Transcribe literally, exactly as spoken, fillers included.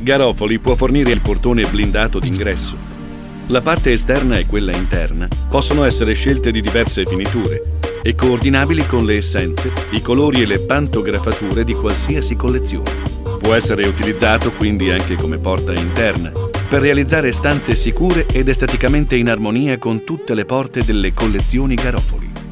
Garofoli può fornire il portone blindato d'ingresso. La parte esterna e quella interna possono essere scelte di diverse finiture e coordinabili con le essenze, i colori e le pantografature di qualsiasi collezione. Può essere utilizzato quindi anche come porta interna, per realizzare stanze sicure ed esteticamente in armonia con tutte le porte delle collezioni Garofoli.